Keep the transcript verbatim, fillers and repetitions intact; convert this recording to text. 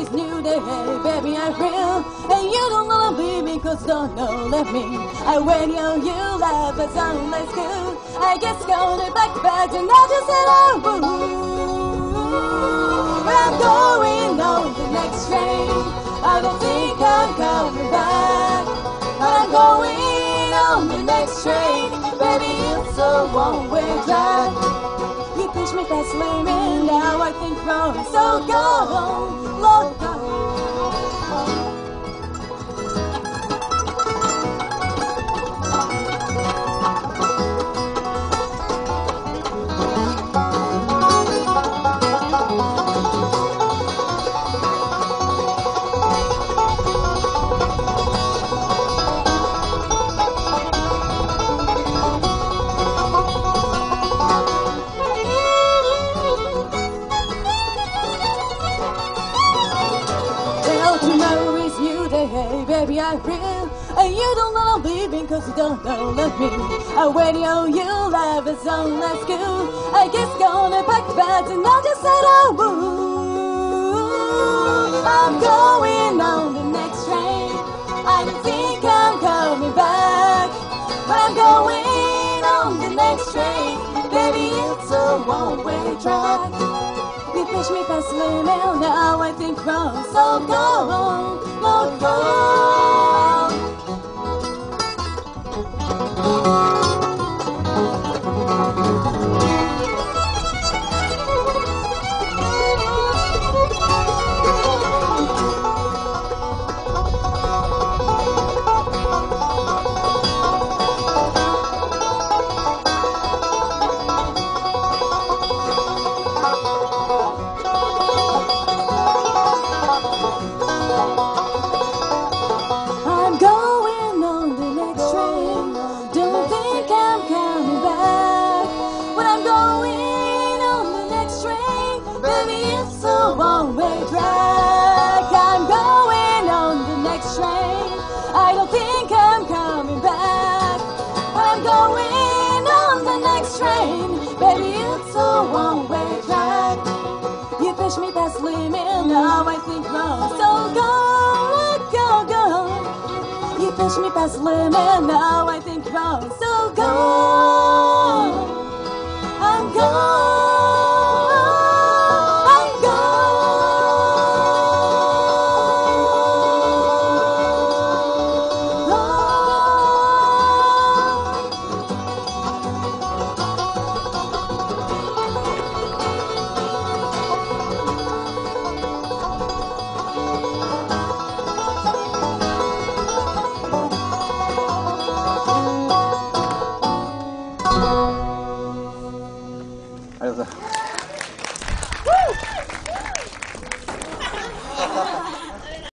is new day, baby, I feel. And you don't wanna leave me, cause don't know, let me. I wait on you, love, but some let's go. I guess gonna back to back, and I just said, oh, boo. But I'm going on the next train. I don't think I'm coming back. But I'm going on the next train. Baby, it's a one-way drive. You push me past limit, now I think wrong. So go, Lord, go. Tomorrow is new day, hey, baby, I feel. And you don't wanna leave me, cause you don't know, let me. I wait on you, love is on, let's go. I guess gonna pack bags and I just said, oh, boo. I'm going on the next train. I don't think I'm coming back. But I'm going on the next train. Baby, it's a one-way track. You push me past limit, now I think wrong. So go, Lord, go. One-way track. I'm going on the next train. I don't think I'm coming back. I'm going on the next train. Baby, it's a one-way track. You push me past limit, now I think wrong. So go, go, go. You push me past limit, now I think wrong. So go. I'm going. Allez, ça.